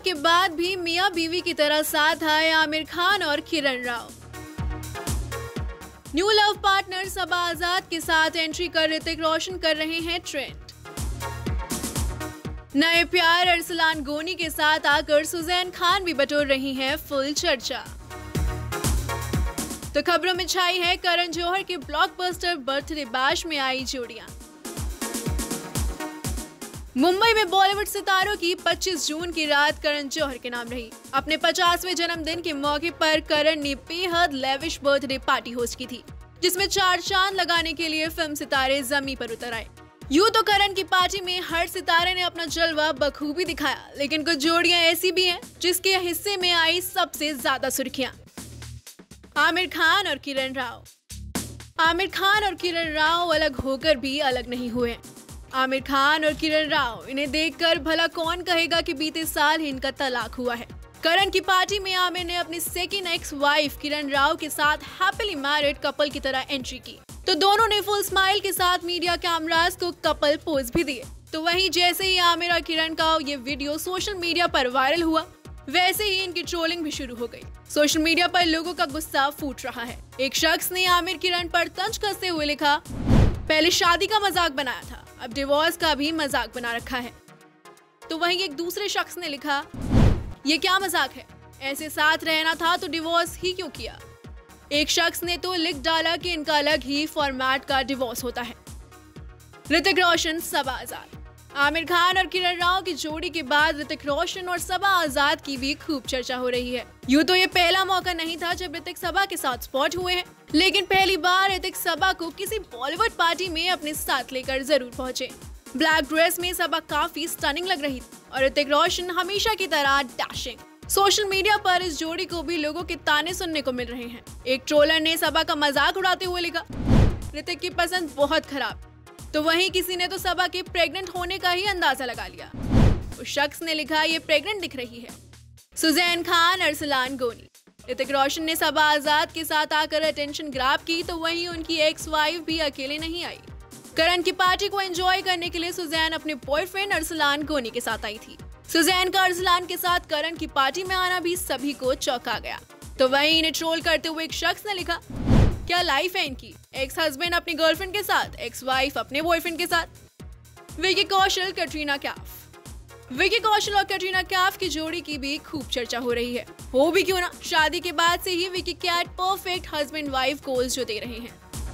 के बाद भी मियां बीवी की तरह साथ आए आमिर खान और Kiran Rao. New love partner Saba Azad के साथ एंट्री कर ऋतिक रोशन कर रहे हैं ट्रेंड। नए प्यार अरसलान गोनी के साथ आकर सुजैन खान भी बटोर रही हैं फुल चर्चा। तो खबरों में छाई है करण जौहर के ब्लॉकबस्टर बर्थडे बैश में आई जोड़ियां। मुंबई में बॉलीवुड सितारों की 25 जून की रात करण जौहर के नाम रही। अपने 50वें जन्मदिन के मौके पर करण ने बेहद लेविश बर्थडे पार्टी होस्ट की थी, जिसमें 4 चांद लगाने के लिए फिल्म सितारे जमीन पर उतर आए। यूं तो करण की पार्टी में हर सितारे ने अपना जलवा बखूबी दिखाया, लेकिन कुछ जोड़ियां ऐसी भी हैं जिसके हिस्से में आई सबसे ज्यादा सुर्खियां। आमिर खान और किरण राव। आमिर खान और किरण राव अलग होकर भी अलग नहीं हुए। आमिर खान और किरण राव, इन्हें देखकर भला कौन कहेगा कि बीते साल ही इनका तलाक हुआ है। करण की पार्टी में आमिर ने अपनी second ex wife Kiran Rao के साथ हैप्पीली मैरिड कपल की तरह एंट्री की, तो दोनों ने फुल स्माइल के साथ मीडिया कैमरास को कपल पोज भी दिए। तो वहीं जैसे ही आमिर और किरण का ये वीडियो सोशल मीडिया पर वायरल हुआ, वैसे ही इनकी ट्रोलिंग भी शुरू हो गई। सोशल मीडिया पर लोगों का गुस्सा फूट रहा है। एक शख्स ने आमिर किरण पर तंज कसते हुए लिखा, पहले शादी का मजाक बनाया था, अब डिवोर्स का भी मजाक बना रखा है। तो वहीं एक दूसरे शख्स ने लिखा, ये क्या मजाक है, ऐसे साथ रहना था तो डिवोर्स ही क्यों किया। एक शख्स ने तो लिख डाला कि इनका अलग ही फॉर्मेट का डिवोर्स होता है। ऋतिक रोशन सबा आजाद। आमिर खान और किरण राव की जोड़ी के बाद ऋतिक रोशन और सबा आजाद की भी खूब चर्चा हो रही है। यूं तो ये पहला मौका नहीं था जब ऋतिक सबा के साथ स्पॉट हुए हैं, लेकिन पहली बार ऋतिक सबा को किसी बॉलीवुड पार्टी में अपने साथ लेकर जरूर पहुंचे। ब्लैक ड्रेस में सबा काफी स्टनिंग लग रही थी और ऋतिक रोशन हमेशा की तरह डैशिंग। सोशल मीडिया पर इस जोड़ी को भी लोगों के ताने सुनने को मिल रहे हैं। एक ट्रोलर ने सबा का मजाक उड़ाते हुए लिखा, ऋतिक की पसंद बहुत खराब। तो वहीं किसी ने तो सबा के प्रेग्नेंट होने का ही अंदाजा लगा लिया। उस शख्स ने लिखा, ये प्रेग्नेंट दिख रही है। सुजैन खान अरसलान गोनी। ऋतिक रोशन ने सबा आजाद के साथ आकर अटेंशन ग्रैब की, तो वहीं उनकी एक्स वाइफ भी अकेले नहीं आई। करण की पार्टी को एंजॉय करने के लिए सुजैन अपने बॉयफ्रेंड अरसलान गोनी के साथ आई थी। सुजैन का अरसलान के साथ करण की पार्टी में आना भी सभी को चौंका गया। तो वहीं इन्हें ट्रोल करते हुए एक शख्स ने लिखा, क्या लाइफ है इनकी, एक्स हस्बैंड अपनी गर्लफ्रेंड के साथ, एक्स वाइफ अपने बॉयफ्रेंड के साथ। विकी कौशल कैटरीना कैफ। विकी कौशल और कैटरीना कैफ की जोड़ी की भी खूब चर्चा हो रही है। हो भी क्यों ना, शादी के बाद से ही Vicky Kat perfect husband wife goals जो दे रहे हैं।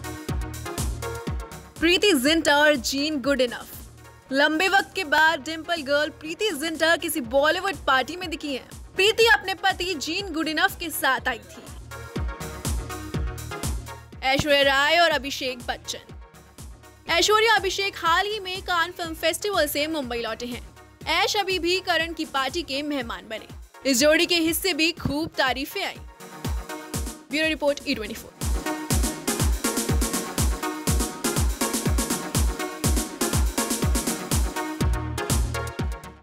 प्रीति जिंटा और जीन गुड इनफ। लंबे वक्त के बाद डिंपल गर्ल प्रीति जिंटा किसी बॉलीवुड पार्टी में दिखी है। प्रीति अपने पति जीन गुड इनफ के साथ आई थी। ऐश्वर्या राय और अभिषेक बच्चन। ऐश्वर्या अभिषेक हाल ही में कान फिल्म फेस्टिवल से मुंबई लौटे हैं। ऐश अभी भी करण की पार्टी के मेहमान बने। इस जोड़ी के हिस्से भी खूब तारीफें आई। Bureau report E24।